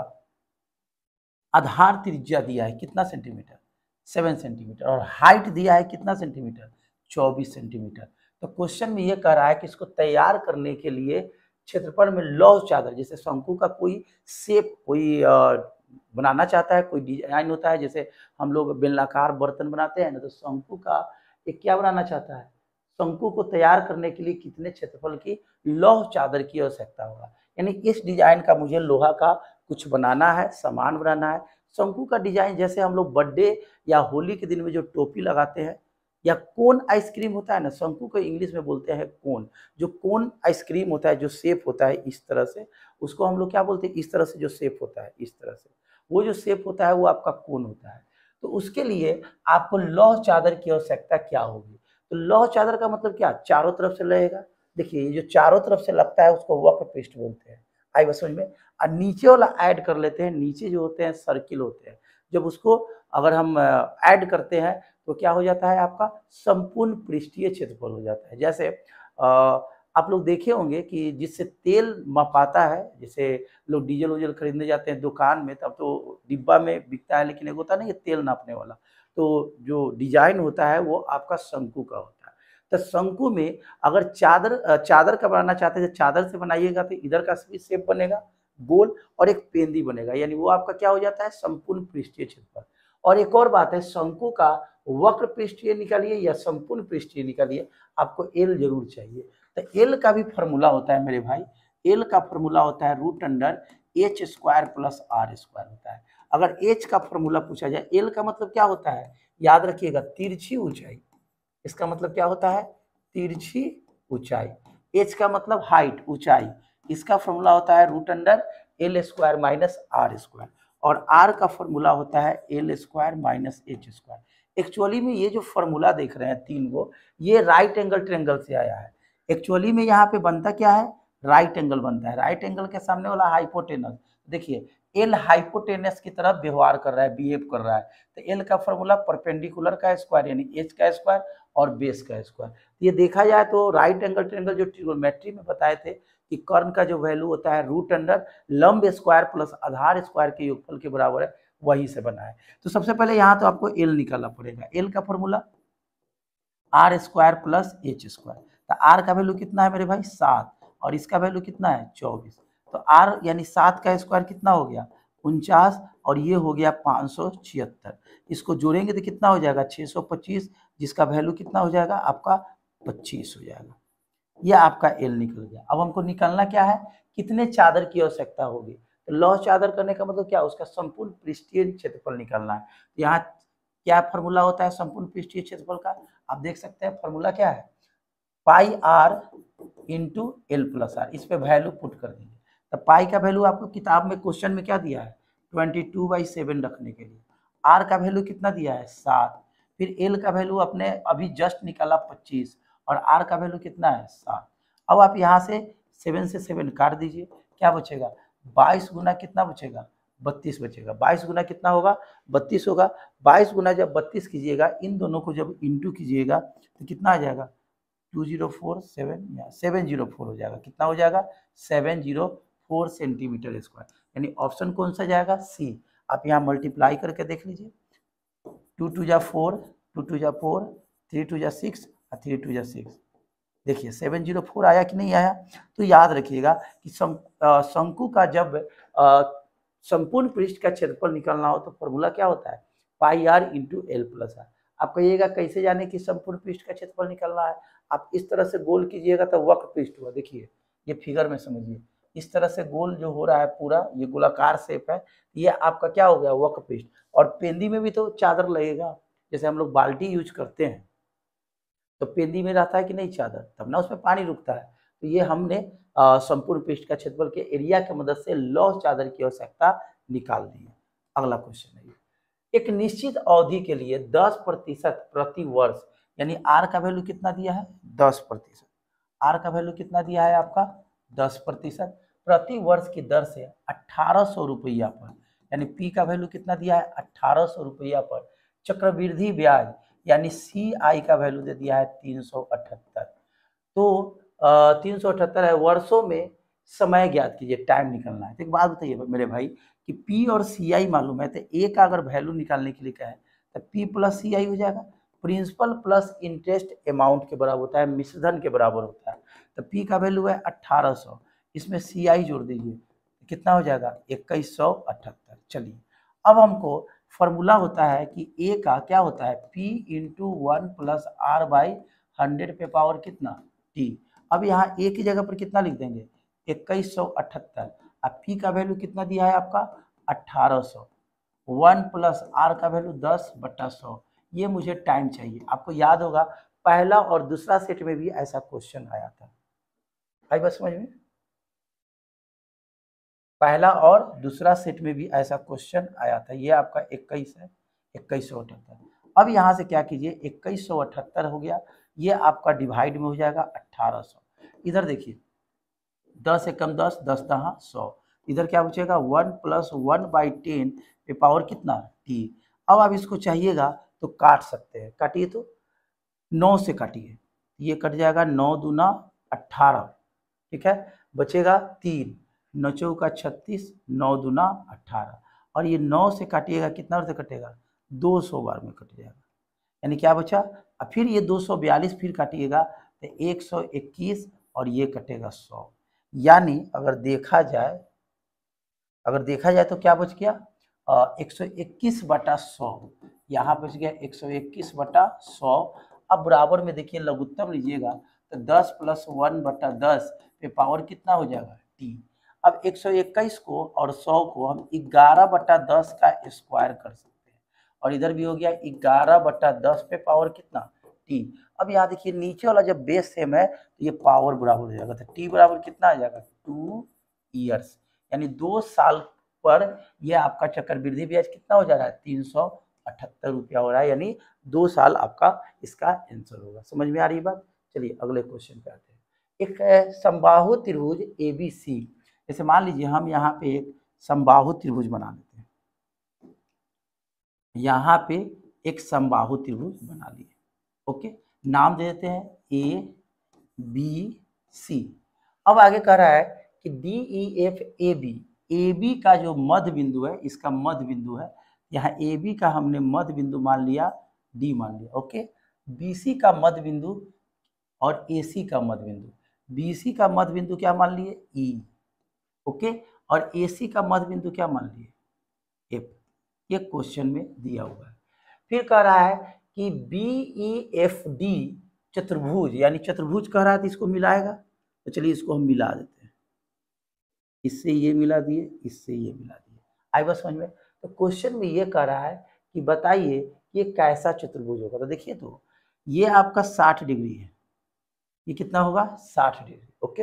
आधार त्रिज्या दिया है कितना सेंटीमीटर 7 सेंटीमीटर, और हाइट दिया है कितना सेंटीमीटर 24 सेंटीमीटर। तो क्वेश्चन में ये कह रहा है कि इसको तैयार करने के लिए क्षेत्रफल में लौह चादर, जैसे शंकु का कोई शेप कोई बनाना चाहता है, कोई डिजाइन होता है, जैसे हम लोग बेलनाकार बर्तन बनाते हैं ना, तो शंकु का एक क्या बनाना चाहता है, शंकु को तैयार करने के लिए कितने क्षेत्रफल की लौह चादर की आवश्यकता होगा। यानी इस डिजाइन का मुझे लोहा का कुछ बनाना है, सामान बनाना है। शंकु का डिजाइन जैसे हम लोग बर्थडे या होली के दिन में जो टोपी लगाते हैं, या कोन आइसक्रीम होता है ना, शंकु को इंग्लिश में बोलते हैं कोन। जो कोन आइसक्रीम होता है, जो शेप होता है इस तरह से, उसको हम लोग क्या बोलते हैं, इस तरह से जो शेप होता है इस तरह से, वो जो शेप होता है वो आपका कोन होता है। तो उसके लिए आपको लौह चादर की आवश्यकता क्या होगी। तो लौह चादर का मतलब क्या, चारों तरफ से लगेगा। देखिए ये जो चारों तरफ से लगता है उसको वक्र पृष्ठ बोलते हैं। आई बस समझ में। और नीचे वाला ऐड कर लेते हैं, नीचे जो होते हैं सर्किल होते हैं, जब उसको अगर हम ऐड करते हैं तो क्या हो जाता है आपका संपूर्ण पृष्ठीय क्षेत्रफल हो जाता है। जैसे आप लोग देखे होंगे कि जिससे तेल मपाता है, जैसे लोग डीजल उजल खरीदने जाते हैं दुकान में, तब तो डिब्बा में बिकता है, लेकिन एक होता है ना ये तेल नापने वाला, तो जो डिजाइन होता है वो आपका शंकु का होता है। तो शंकु में अगर चादर का बनाना चाहते हैं, चादर से बनाइएगा तो इधर का भी शेप बनेगा गोल, और एक पेंदी बनेगा, यानी वो आपका क्या हो जाता है संपूर्ण पृष्ठीय क्षेत्रफल। और एक और बात है, शंकु का वक्र पृष्ठीय निकालिए या संपूर्ण पृष्ठीय निकालिए, आपको एल जरूर चाहिए। तो एल का भी फॉर्मूला होता है मेरे भाई, एल का फॉर्मूला होता है √h² + r² होता है। अगर एच का फॉर्मूला पूछा जाए, एल का मतलब क्या होता है, याद रखिएगा तिरछी ऊंचाई, इसका मतलब क्या होता है तिरछी ऊंचाई। एच का मतलब हाइट ऊंचाई, इसका फॉर्मूला होता है √L² - r², और r का फॉर्मूला होता है L² - h²। एक्चुअली में ये जो फॉर्मूला देख रहे हैं तीन गो, ये राइट एंगल ट्रायंगल से आया है। एक्चुअली में यहाँ पे बनता क्या है, राइट एंगल बनता है। राइट एंगल के सामने वाला हाइपोटेनस, देखिए एल हाइपोटेनस की तरफ व्यवहार कर रहा है, बिहेव कर रहा है। तो एल का फॉर्मूला परपेंडिकुलर का स्क्वायर यानी एच का स्क्वायर और बेस का स्क्वायर। ये देखा जाए तो राइट एंगल ट्रायंगल जो ट्रिग्नोमेट्री में बताए थे कि कर्ण का जो वैल्यू होता है रूट अंडर लंब स्क्वायर प्लस आधार स्क्वायर के योगफल के बराबर है, वही से बना है। तो सबसे पहले यहाँ तो आपको एल निकालना पड़ेगा। एल का formula R square plus H square. तो आर का वैल्यू कितना है मेरे भाई 7 और इसका वैल्यू कितना है 24। तो आर यानी 7 का स्क्वायर कितना हो गया 49 और ये हो गया 576। इसको जोड़ेंगे तो कितना हो जाएगा 625, जिसका वैल्यू कितना हो जाएगा आपका 25 हो जाएगा। ये आपका एल निकल गया। अब हमको निकालना क्या है, कितने चादर की आवश्यकता होगी। तो लौह चादर करने का मतलब क्या, उसका संपूर्ण पृष्ठीय क्षेत्रफल निकालना है। यहाँ क्या फॉर्मूला होता है संपूर्ण पृष्ठीय क्षेत्रफल का, आप देख सकते हैं फॉर्मूला क्या है, pi R into L plus R. इस पे वैल्यू पुट कर देंगे। तो पाई का वैल्यू आपको किताब में क्वेश्चन में क्या दिया है 22/7 रखने के लिए। आर का वैल्यू कितना दिया है 7। फिर एल का वैल्यू अपने अभी जस्ट निकाला 25 और आर का वैल्यू कितना है 7। अब आप यहाँ से 7 से 7 काट दीजिए, क्या बचेगा 22 गुना कितना बचेगा 32 बचेगा। 22 गुना कितना होगा 32 होगा। 22 गुना जब 32 कीजिएगा, इन दोनों को जब इंटू कीजिएगा तो कितना आ जाएगा 2047 या 704 हो जाएगा। कितना हो जाएगा 704 सेंटीमीटर स्क्वायर। यानी ऑप्शन कौन सा जाएगा सी। आप यहाँ मल्टीप्लाई करके देख लीजिए 2 2 जा 4, 2 2 जा 4, 3 2 जा 6 और 3 2 जा 6। देखिए 704 आया कि नहीं आया। तो याद रखिएगा कि शंकु का जब संपूर्ण पृष्ठ का क्षेत्रफल निकालना हो तो फॉर्मूला क्या होता है pi R into L plus R. आप कहिएगा कैसे जाने कि संपूर्ण पृष्ठ का क्षेत्रफल निकालना है, आप इस तरह से गोल कीजिएगा तो वक्र पृष्ठ हुआ। देखिए ये फिगर में समझिए, इस तरह से गोल जो हो रहा है पूरा ये गोलाकार शेप है, ये आपका क्या हो गया वक्र पृष्ठ। और पेंदी में भी तो चादर लगेगा, जैसे हम लोग बाल्टी यूज करते हैं तो पेंदी में रहता है कि नहीं चादर, तब ना उसमें पानी रुकता है। तो ये हमने संपूर्ण पृष्ठ का क्षेत्रफल के एरिया की मदद से लौह चादर की आवश्यकता निकाल दी है। अगला क्वेश्चन है, एक निश्चित अवधि के लिए 10% प्रति वर्ष, यानी आर का वैल्यू कितना दिया है 10%। आर का वैल्यू कितना दिया है आपका 10% प्रति वर्ष की दर से 1800 रुपया पर, यानी पी का वैल्यू कितना दिया है 1800 रुपया पर चक्रवृद्धि ब्याज यानी सी आई का वैल्यू दे दिया है 378। तो 378 है, वर्षों में समय ज्ञात कीजिए, टाइम निकलना है। तो एक बात बताइए मेरे भाई कि पी और सी आई मालूम है, तो ए का अगर वैल्यू निकालने के लिए कहे तो पी प्लस सी आई हो जाएगा। प्रिंसिपल प्लस इंटरेस्ट अमाउंट के बराबर होता है, मिश्रधन के बराबर होता है। तो पी का वैल्यू है 1800, इसमें सी आई जोड़ दीजिए कितना हो जाएगा 2178। चलिए अब हमको फॉर्मूला होता है कि ए का क्या होता है P into 1 plus R by 100 पे पावर कितना टी। अब यहाँ ए की जगह पर कितना लिख देंगे 2178। अब पी का वैल्यू कितना दिया है आपका 1800, 1 प्लस आर का वैल्यू 10/100। ये मुझे टाइम चाहिए। आपको याद होगा पहला और दूसरा सेट में भी ऐसा क्वेश्चन आया था, आई बात समझ में, पहला और दूसरा सेट में भी ऐसा क्वेश्चन आया था। ये आपका 21 है 2178। अब यहाँ से क्या कीजिए 2178 हो गया, ये आपका डिवाइड में हो जाएगा 1800। इधर देखिए 10 एकम 10, 10 दहा 100, इधर क्या बचेगा 1 प्लस 1/10 पे पावर कितना टी। अब आप इसको चाहिएगा तो काट सकते हैं, काटिए तो 9 से काटिए, ये कट जाएगा 9 दूना 18, ठीक है, बचेगा 3, 9 चौका 36, 9 दूना 18 और ये 9 से काटिएगा कितना बार से कटेगा 200 बार में कट जाएगा। यानी क्या बचा, अब फिर ये 242 फिर काटिएगा तो 121 और ये कटेगा 100। यानी अगर देखा जाए तो क्या बच गया 121/100, यहाँ बच गया 121/100। अब बराबर में देखिए लघुत्तम लीजिएगा तो 10 प्लस 1/10 पे पावर कितना हो जाएगा टी। अब 121 को और 100 को हम 11/10 का स्क्वायर कर सकते हैं और इधर भी हो गया 11/10 पे पावर कितना टी। अब यहाँ देखिए नीचे वाला जब बेस सेम है तो ये पावर बराबर हो जाएगा, तो टी बराबर कितना आ जाएगा 2 ईयर्स, यानी 2 साल पर ये आपका चक्रवृद्धि ब्याज कितना हो जा रहा है 378 रुपया हो रहा है, यानी 2 साल आपका इसका आंसर होगा। समझ में आ रही बात। चलिए अगले क्वेश्चन पे आते हैं। एक समबाहु त्रिभुज ABC, जैसे मान लीजिए हम यहाँ पे एक समबाहु त्रिभुज बना लेते हैं। यहाँ पे एक समबाहु त्रिभुज बना लिए। ओके, नाम दे देते हैं ए बी सी। अब आगे कह रहा है कि D E F A B का जो मध्य बिंदु है, इसका मध्य बिंदु है, यहाँ ए बी का हमने मध्य बिंदु मान लिया डी मान लिया। ओके, बी सी का मध्य बिंदु और ए सी का मध्य बिंदु, बी सी का मध्य बिंदु क्या मान लिए ई। ओके, और ए सी का मध्य बिंदु क्या मान लिए एफ। ये क्वेश्चन में दिया हुआ है। फिर कह रहा है कि बी ई एफ डी चतुर्भुज, यानी चतुर्भुज कह रहा है तो इसको मिलाएगा, तो चलिए इसको हम मिला देते हैं। इससे ये मिला दिए, इससे ये मिला दिए। आई बात समझ में? तो क्वेश्चन में ये कह रहा है कि बताइए ये कैसा चतुर्भुज होगा। तो देखिए, तो ये आपका 60 डिग्री है, ये कितना होगा 60 डिग्री। ओके,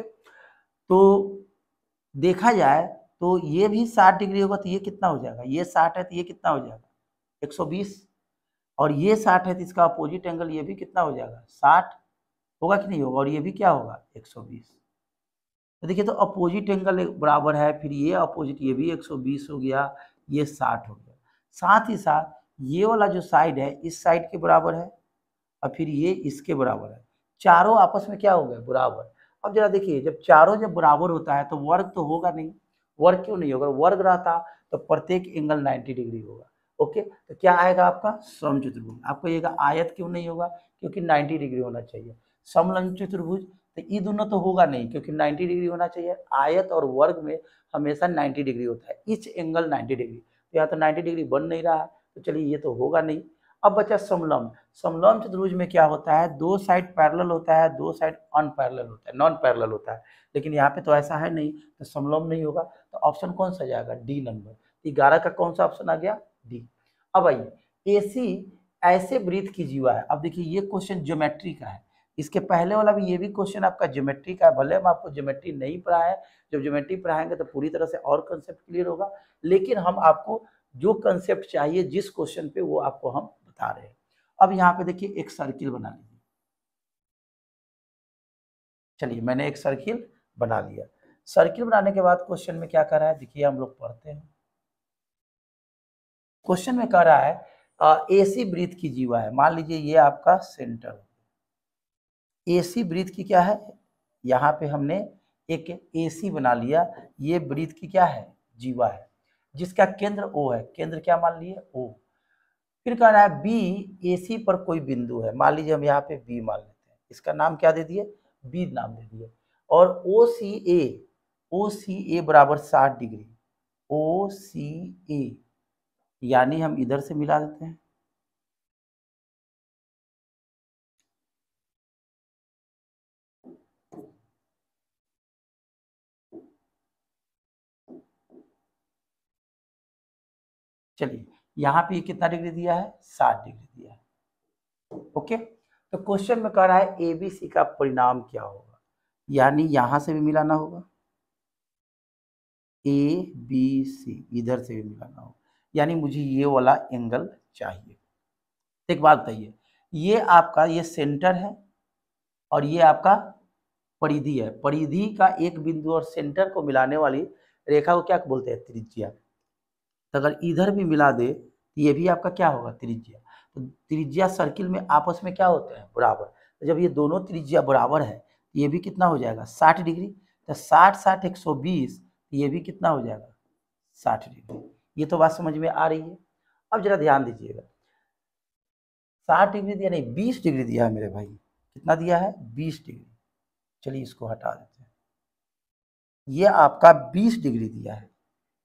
तो देखा जाए तो ये भी 60 डिग्री होगा, तो ये कितना हो जाएगा, ये 60 है तो ये कितना हो जाएगा 120, और ये 60 है तो इसका अपोजिट एंगल ये भी कितना हो जाएगा 60 होगा कि नहीं होगा, और ये भी क्या होगा 120। तो देखिए, तो अपोजिट एंगल बराबर है, फिर ये अपोजिट, ये भी 120 हो गया, ये 60 हो गया। साथ ही साथ ये वाला जो साइड है इस साइड के बराबर है, और फिर ये इसके बराबर है, चारों आपस में क्या हो गए बराबर। अब जरा देखिए, जब चारों जब बराबर होता है तो वर्ग तो होगा नहीं, वर्ग क्यों नहीं होगा, वर्ग रहता तो प्रत्येक एंगल 90 डिग्री होगा। ओके, तो क्या आएगा आपका समचतुर्भुज। आपको ये आयत क्यों नहीं होगा, क्योंकि 90 डिग्री होना चाहिए। समलंब चतुर्भुज तो ये दोनों तो होगा नहीं, क्योंकि 90 डिग्री होना चाहिए। आयत और वर्ग में हमेशा 90 डिग्री होता है, ईच एंगल 90 डिग्री, तो यहाँ तो 90 डिग्री बन नहीं रहा है, तो चलिए ये तो होगा नहीं। अब बचा समलंब। समलंब चतुर्भुज में क्या होता है, दो साइड पैरेलल होता है, दो साइड अनपैरेलल होता है, नॉन पैरेलल होता है, लेकिन यहाँ पे तो ऐसा है नहीं, तो समलंब नहीं होगा। तो ऑप्शन कौन सा जाएगा, डी नंबर। 11 का कौन सा ऑप्शन आ गया, डी। अब आइए, एसी ऐसे वृत्त की जीवा है। अब देखिए, ये क्वेश्चन ज्योमेट्री का है, इसके पहले वाला भी ये भी क्वेश्चन आपका ज्योमेट्री का है। भले हम आपको ज्योमेट्री नहीं पढ़ाए, जब ज्योमेट्री पढ़ाएंगे तो पूरी तरह से और कंसेप्ट क्लियर होगा, लेकिन हम आपको जो कंसेप्ट चाहिए जिस क्वेश्चन पे, वो आपको हम बता रहे हैं। अब यहाँ पे देखिए, एक सर्किल बना लीजिए। चलिए, मैंने एक सर्किल बना लिया। सर्किल बनाने के बाद क्वेश्चन में क्या कर रहा है, देखिए हम लोग पढ़ते हैं। क्वेश्चन में कह रहा है एसी वृत्त की जीवा है। मान लीजिए ये आपका सेंटर, एसी वृत्त की क्या है, यहाँ पे हमने एक एसी बना लिया, ये वृत्त की क्या है जीवा है, जिसका केंद्र ओ है। केंद्र क्या मान लिए ओ। फिर कह रहा है बी एसी पर कोई बिंदु है। मान लीजिए हम यहाँ पे बी मान लेते हैं, इसका नाम क्या दे दिए, बी नाम दे दिए। और ओ सी ए बराबर 60 डिग्री, ओ सी ए, यानी हम इधर से मिला देते हैं। चलिए, यहाँ पे कितना डिग्री दिया है, 60 डिग्री दिया है। ओके, तो क्वेश्चन में कह रहा है एबीसी का परिणाम क्या होगा, यानी यहां से भी मिलाना होगा, ए बी सी इधर से भी मिलाना होगा, यानी मुझे ये वाला एंगल चाहिए। एक बात बताइए, ये आपका ये सेंटर है और ये आपका परिधि है। परिधि का एक बिंदु और सेंटर को मिलाने वाली रेखा को क्या बोलते हैं, त्रिज्या। तो अगर इधर भी मिला दे तो ये भी आपका क्या होगा, त्रिज्या। तो त्रिज्या सर्किल में आपस में क्या होते हैं, बराबर। तो जब ये दोनों त्रिज्या बराबर है तो ये भी कितना हो जाएगा 60 डिग्री। तो 60 60 120, ये भी कितना हो जाएगा 60 डिग्री। ये तो बात समझ में आ रही है। अब जरा ध्यान दीजिएगा, 60 डिग्री दिया नहीं, 20 डिग्री दिया है मेरे भाई। कितना दिया है, 20 डिग्री। चलिए इसको हटा देते हैं, ये आपका 20 डिग्री दिया है।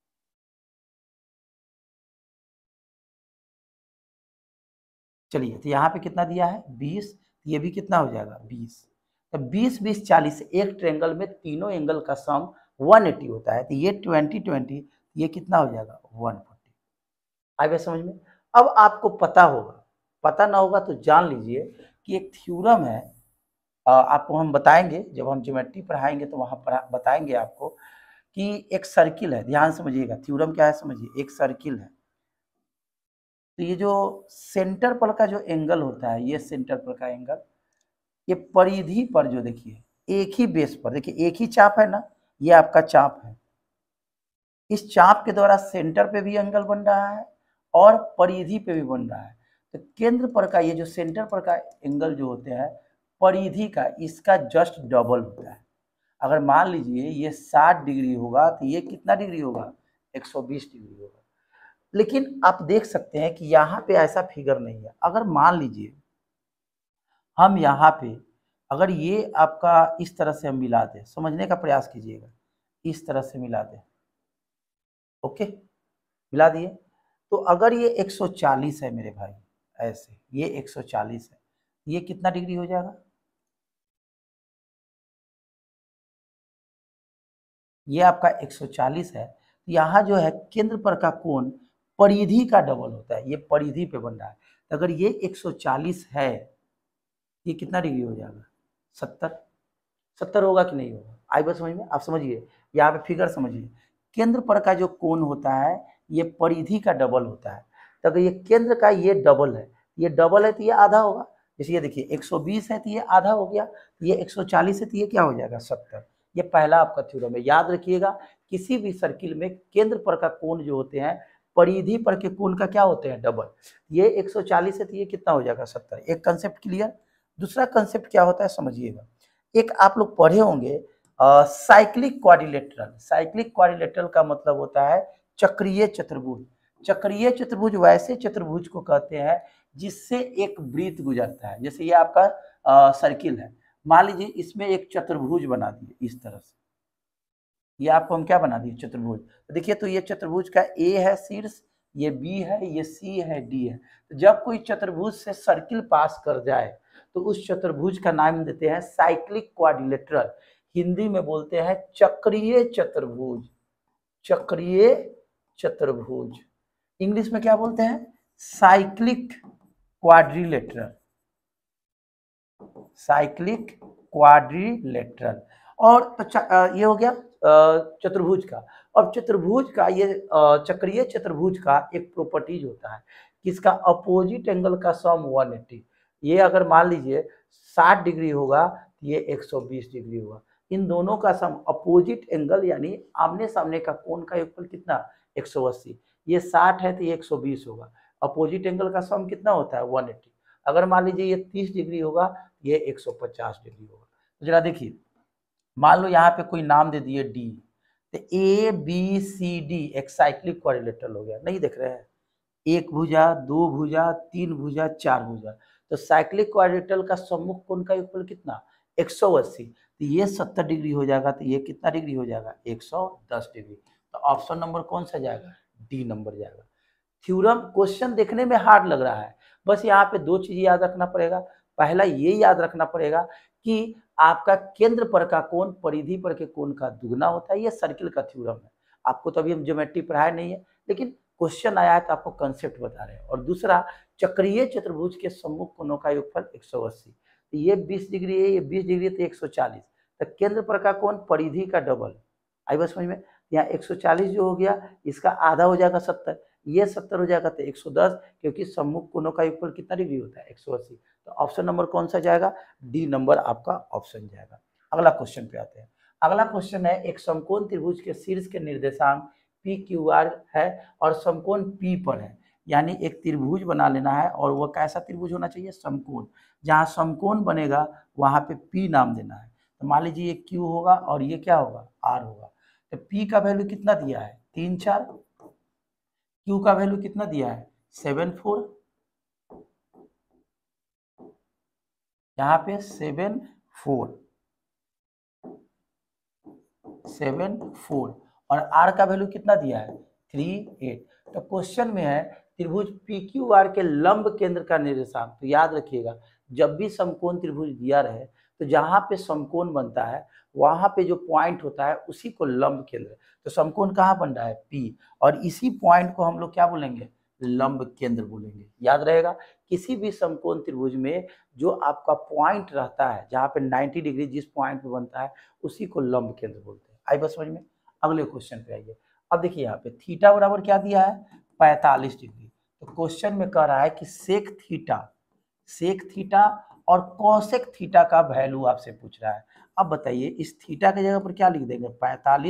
चलिए, तो यहाँ पे कितना दिया है 20, ये भी कितना हो जाएगा 20। तो 20 20 40, एक ट्रेंगल में तीनों एंगल का सम 180 होता है, तो ये 20 20, ये कितना हो जाएगा 140। आए बात समझ में। अब आपको पता होगा, पता ना होगा तो जान लीजिए कि एक थ्योरम है, आपको हम बताएंगे जब हम ज्योमेट्री पढ़ाएंगे तो वहाँ बताएंगे आपको कि एक सर्किल है। ध्यान समझिएगा, थ्योरम क्या है समझिए, एक सर्किल है। तो ये जो सेंटर पर का जो एंगल होता है, ये सेंटर पर का एंगल, ये परिधि पर जो देखिए एक ही बेस पर, देखिए एक ही चाप है ना, ये आपका चाप है, इस चाप के द्वारा सेंटर पे भी एंगल बन रहा है और परिधि पे भी बन रहा है। तो केंद्र पर का ये जो सेंटर पर का एंगल जो होते हैं परिधि का, इसका जस्ट डबल होता है। अगर मान लीजिए ये 60 डिग्री होगा तो ये कितना डिग्री होगा, 120 डिग्री होगा। लेकिन आप देख सकते हैं कि यहाँ पे ऐसा फिगर नहीं है। अगर मान लीजिए हम यहाँ पे अगर ये आपका इस तरह से हम मिला दें, समझने का प्रयास कीजिएगा, इस तरह से मिला दें, ओके, मिला दिए, तो अगर ये 140 है मेरे भाई, ऐसे ये 140 है, ये कितना डिग्री हो जाएगा, ये आपका 140 है। यहाँ जो है केंद्र पर का कोण परिधि का डबल होता है, ये परिधि पे बन रहा है। तो अगर ये 140 है, ये कितना डिग्री हो जाएगा, 70 होगा कि नहीं होगा, आई बात समझ में, आप समझिए, यहाँ पे फिगर समझिए, केंद्र पर का जो कोण होता है ये परिधि का डबल होता है। तो अगर ये केंद्र का ये डबल है, ये डबल है तो ये आधा होगा। जैसे ये देखिए 120 है तो ये आधा हो गया, ये 140 है तो ये क्या हो जाएगा, 70। ये पहला आपका थ्योरम है, याद रखिएगा। किसी भी सर्किल में केंद्र पर का कोण जो होते हैं परिधि पर के कोण का क्या होते हैं, डबल। ये 140 है तो ये कितना हो जाएगा, 70। एक कंसेप्ट क्लियर। दूसरा कंसेप्ट क्या होता है समझिएगा, एक आप लोग पढ़े होंगे साइक्लिक क्वाड्रिलेटरल। साइक्लिक क्वाड्रिलेटरल का मतलब होता है चक्रीय चतुर्भुज। चक्रीय चतुर्भुज वैसे चतुर्भुज को कहते हैं जिससे एक वृत्त गुजरता है। जैसे ये आपका सर्किल है, मान लीजिए इसमें एक चतुर्भुज बना दिए इस तरह से, ये आपको हम क्या बना दिए, चतुर्भुज। तो देखिए, तो ये चतुर्भुज का ए है शीर्ष, ये बी है, ये सी है, डी है। तो जब कोई चतुर्भुज से सर्किल पास कर जाए तो उस चतुर्भुज का नाम देते हैं साइक्लिक क्वाड्रिलेटरल। हिंदी में बोलते हैं चक्रीय चतुर्भुज, चक्रीय चतुर्भुज। इंग्लिश में क्या बोलते हैं, साइक्लिक क्वाड्रिलेटरल, साइक्लिक क्वाड्रिलेटरल। और तो ये हो गया चतुर्भुज का। और चतुर्भुज का ये चक्रीय चतुर्भुज का एक प्रॉपर्टीज होता है कि इसका अपोजिट एंगल का सम 180। ये अगर मान लीजिए 60 डिग्री होगा तो ये 120 डिग्री होगा। इन दोनों का सम अपोजिट एंगल यानी आमने सामने का कोण का योगफल कितना, 180। ये 60 है तो ये 120 होगा। अपोजिट एंगल का सम कितना होता है, 180। अगर मान लीजिए ये 30 डिग्री होगा, ये 150 डिग्री होगा। तो जरा देखिए, मान लो यहाँ पे कोई नाम दे दिए डी, तो ए बी सी डी एक साइक्लिक क्वाड्रिलेटरल हो गया। नहीं देख रहे हैं, एक भुजा, दो भुजा, तीन भुजा, चार भुजा। तो साइक्लिक क्वाड्रिलेटरल का सम्मुख कोण का योगफल कितना, 180। तो ये 70 डिग्री हो जाएगा, तो ये कितना डिग्री हो जाएगा, 110 डिग्री। तो ऑप्शन नंबर कौन सा जाएगा, डी नंबर जाएगा। थ्योरम क्वेश्चन देखने में हार्ड लग रहा है, बस यहाँ पे दो चीज याद रखना पड़ेगा। पहला ये याद रखना पड़ेगा कि आपका केंद्र पर का कोण परिधि पर के कोण का दुगना होता है। ये सर्किल का थ्योरम है। आपको तो अभी हम ज्योमेट्री पढ़ाए नहीं है, लेकिन क्वेश्चन आया है तो आपको कंसेप्ट बता रहे हैं। और दूसरा, चक्रीय चतुर्भुज के सम्मुख कोणों का योगफल 180। तो ये 20 डिग्री है, ये 20 डिग्री है, तो 140। तो केंद्र पर का कोण परिधि का डबल। आई बस समझ में। यहाँ 140 जो हो गया, इसका आधा हो जाएगा 70, ये 70 हो जाएगा तो 110, क्योंकि सम्मुख कोणों का योगफल कितना डिग्री होता है, 180। तो ऑप्शन नंबर कौन सा जाएगा, डी नंबर आपका ऑप्शन जाएगा। अगला क्वेश्चन पे आते हैं। अगला क्वेश्चन है, एक समकोण त्रिभुज के शीर्ष के निर्देशांक पी क्यू आर है और समकोण पी पर है। यानी एक त्रिभुज बना लेना है, और वह कैसा त्रिभुज होना चाहिए, समकोण। जहाँ समकोण बनेगा वहां पे पी नाम देना है। तो मान लीजिए ये क्यू होगा और ये क्या होगा, आर होगा। तो पी का वैल्यू कितना दिया है, 3 4। क्यू का वैल्यू कितना दिया है, 7 4। यहाँ पे 7 4 और आर का वैल्यू कितना दिया है, 3 8। तो क्वेश्चन में है त्रिभुज पी क्यू आर के लंब केंद्र का निर्देशांक। तो याद रखिएगा, जब भी समकोण त्रिभुज दिया रहे तो जहां पे समकोण बनता है वहां पे जो पॉइंट होता है उसी को लंब केंद्र। तो समकोण कहाँ बन रहा है, पी, और इसी पॉइंट को हम लोग क्या बोलेंगे, लंब केंद्र बोलेंगे। याद रहेगा, किसी भी समकोण त्रिभुज में जो आपका पॉइंट रहता है, जहाँ पे 90 डिग्री जिस पॉइंट पे बनता है उसी को लंब केंद्र बोलते हैं। आई बस समझ में। अगले क्वेश्चन पे आइए। अब देखिए यहाँ पे थीटा बराबर क्या दिया है, 45 डिग्री। तो क्वेश्चन में कह रहा है कि सेक थीटा और कोसेक थीटा का वैल्यू आपसे पूछ रहा है। अब बताइए इस थीटा की जगह पर क्या लिख देंगे, 45,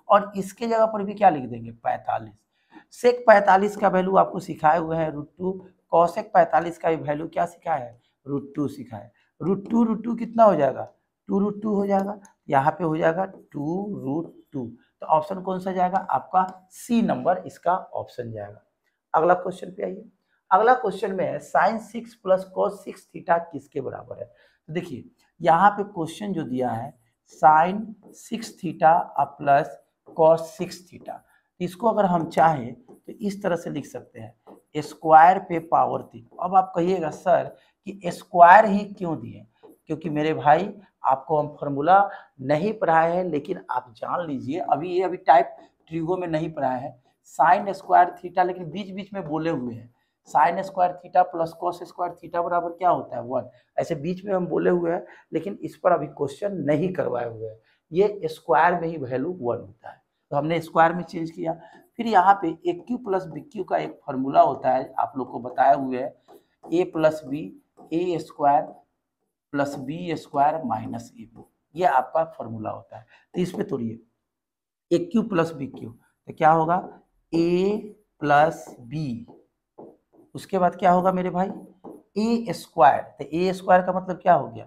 और इसके जगह पर भी क्या लिख देंगे 45। सेक 45 का वैल्यू आपको सिखाए हुए हैं √2, कॉसेक 45 का भी वैल्यू क्या सिखाया है √2 सिखाया है। √2 कितना हो जाएगा 2√2 हो जाएगा, यहाँ पे हो जाएगा 2√2। तो ऑप्शन कौन सा जाएगा आपका सी नंबर इसका ऑप्शन जाएगा। अगला क्वेश्चन पे आइए। अगला क्वेश्चन में है साइन 6 प्लस कॉस 6 थीटा किसके बराबर है। तो देखिए यहाँ पे क्वेश्चन जो दिया है sine 6 theta plus cos 6 theta, इसको अगर हम चाहें तो इस तरह से लिख सकते हैं स्क्वायर पे पावर 3। अब आप कहिएगा सर कि स्क्वायर ही क्यों दिए, क्योंकि मेरे भाई आपको हम फॉर्मूला नहीं पढ़ाए हैं, लेकिन आप जान लीजिए अभी टाइप ट्रिगो में नहीं पढ़ाया है साइन स्क्वायर थीटा, लेकिन बीच बीच में बोले हुए हैं sine square theta plus cos square theta बराबर क्या होता है 1, ऐसे बीच में हम बोले हुए हैं, लेकिन इस पर अभी क्वेश्चन नहीं करवाए हुए हैं। ये स्क्वायर में ही वैल्यू 1 होता है, तो हमने स्क्वायर में चेंज किया। फिर यहाँ पे A cube plus B cube का एक फॉर्मूला होता है, आप लोग को बताया हुए है A plus B A square plus B square minus A B, ये आपका फॉर्मूला होता है। तो इसमें तोड़िए A cube plus B cube, तो क्या होगा ए प्लस बी, उसके बाद क्या होगा मेरे भाई ए स्क्वायर, तो ए स्क्वायर का मतलब क्या हो गया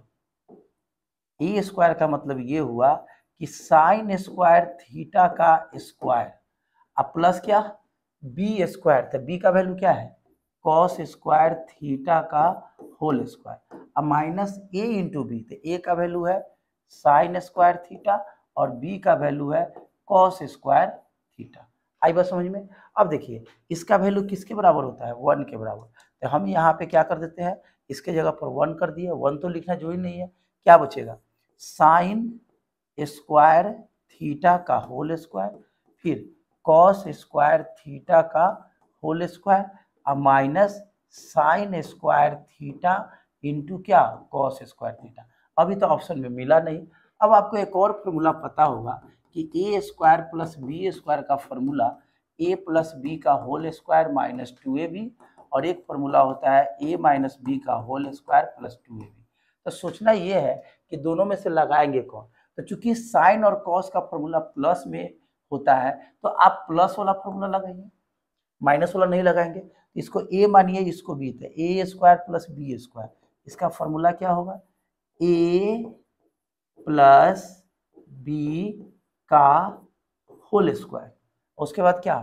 ए स्क्वायर का मतलब ये हुआ कि साइन स्क्वायर थीटा का स्क्वायर अब प्लस क्या बी स्क्वायर, तो बी का वैल्यू क्या है कॉस स्क्वायर थीटा का होल स्क्वायर, अब माइनस ए इंटू बी, तो ए का वैल्यू है साइन स्क्वायर थीटा और बी का वैल्यू है कॉस स्क्वायर थीटा। आई बात समझ में। अब देखिए इसका वैल्यू किसके बराबर होता है 1 के बराबर, तो हम यहाँ पे क्या कर देते हैं इसके जगह पर 1 कर दिए, 1 तो लिखना जो ही नहीं है, क्या बचेगा साइन स्क्वायर थीटा का होल स्क्वायर फिर कॉस स्क्वायर थीटा का होल स्क्वायर अब minus sine square theta into क्या कॉस स्क्वायर थीटा। अभी तो ऑप्शन में मिला नहीं। अब आपको एक और फॉर्मूला पता होगा कि A square plus B square का फॉर्मूला ए प्लस बी का होल स्क्वायर माइनस 2ab, और एक फॉर्मूला होता है ए माइनस बी का होल स्क्वायर प्लस 2ab। तो सोचना ये है कि दोनों में से लगाएंगे कौन, तो चूंकि साइन और कॉस का फॉर्मूला प्लस में होता है तो आप प्लस वाला फॉर्मूला लगाइए, माइनस वाला नहीं लगाएंगे। इसको ए मानिए इसको बी, तो A square plus B square, इसका फॉर्मूला क्या होगा ए प्लस बी का होल स्क्वायर, उसके बाद क्या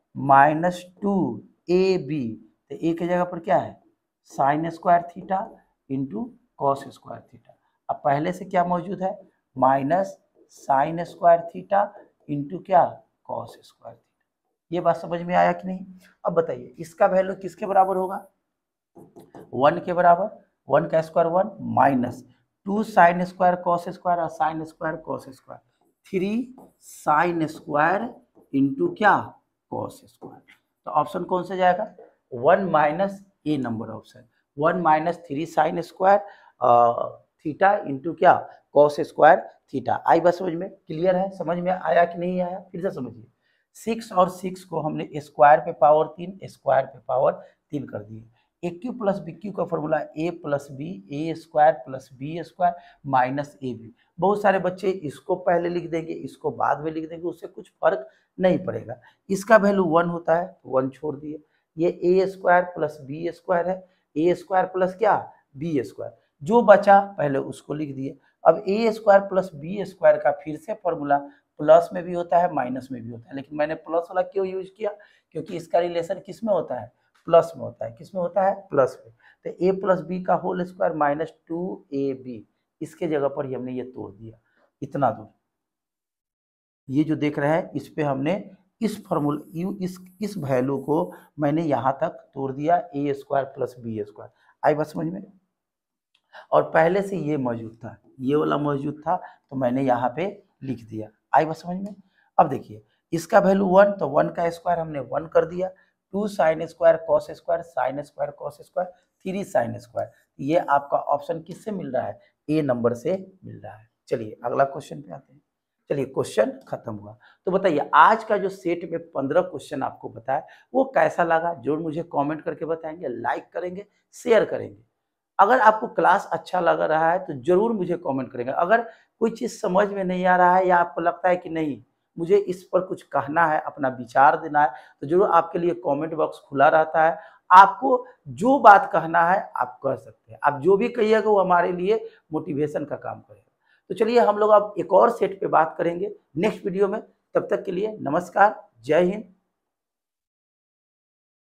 -2ab, तो ए की जगह पर क्या है sine square theta into cos square theta. अब पहले से क्या मौजूद है minus sine square theta into क्या कॉस स्क्वायर थीटा। ये बात समझ में आया कि नहीं। अब बताइए इसका वैल्यू किसके बराबर होगा 1 के बराबर, 1 का square 1 minus 2 sine square cos square और sine square cos square 3 sine square into क्या कॉस स्क्वायर। तो ऑप्शन कौन सा जाएगा 1 minus A number option 1 minus 3 sine square theta into क्या कॉस स्क्वायर थीटा। आई बात समझ में, क्लियर है, समझ में आया कि नहीं आया फिर से समझिए। 6 और 6 को हमने स्क्वायर पे पावर 3 स्क्वायर पे पावर 3 कर दिए। A cube plus B cube का formula A plus B A square plus B square minus A B. बहुत सारे बच्चे इसको पहले लिख देंगे इसको बाद में लिख देंगे, उससे कुछ फर्क नहीं पड़ेगा। इसका वैल्यू 1 होता है तो 1 छोड़ दिए। ये A square plus B square है, ए स्क्वायर प्लस क्या बी स्क्वायर, जो बचा पहले उसको लिख दिए। अब A square plus B square का फिर से फॉर्मूला प्लस में भी होता है माइनस में भी होता है, लेकिन मैंने प्लस वाला क्यों यूज किया क्योंकि इसका रिलेशन किस में होता है प्लस में होता है, किस में होता है प्लस में। तो ए प्लस बी का होल स्क्वायर माइनस 2ab, इसके जगह पर ही हमने ये तोड़ दिया इतना दूर। ये जो देख रहे हैं इस पे हमने इस फॉर्मूला इस वैल्यू को मैंने यहाँ तक तोड़ दिया A square plus B square. आई बात समझ में। और पहले से ये मौजूद था, ये वाला मौजूद था तो मैंने यहाँ पे लिख दिया। आई बात समझ में। अब देखिए इसका वैल्यू 1 तो 1 का स्क्वायर हमने 1 कर दिया, 2 sine square cos square sine square cos square 3 sine square. ये आपका ऑप्शन किससे मिल रहा है ए नंबर से मिल रहा है। चलिए अगला क्वेश्चन पे आते हैं। चलिए क्वेश्चन खत्म हुआ। तो बताइए आज का जो सेट में 15 क्वेश्चन आपको बताया वो कैसा लगा, जो मुझे कमेंट करके बताएंगे, लाइक करेंगे, शेयर करेंगे। अगर आपको क्लास अच्छा लग रहा है तो जरूर मुझे कमेंट करेंगे। अगर कोई चीज़ समझ में नहीं आ रहा है या आपको लगता है कि नहीं मुझे इस पर कुछ कहना है, अपना विचार देना है, तो जरूर आपके लिए कमेंट बॉक्स खुला रहता है। आपको जो बात कहना है आप कह सकते हैं, आप जो भी कहिएगा वो हमारे लिए मोटिवेशन का काम करेगा। तो चलिए हम लोग अब एक और सेट पे बात करेंगे नेक्स्ट वीडियो में। तब तक के लिए नमस्कार, जय हिंद।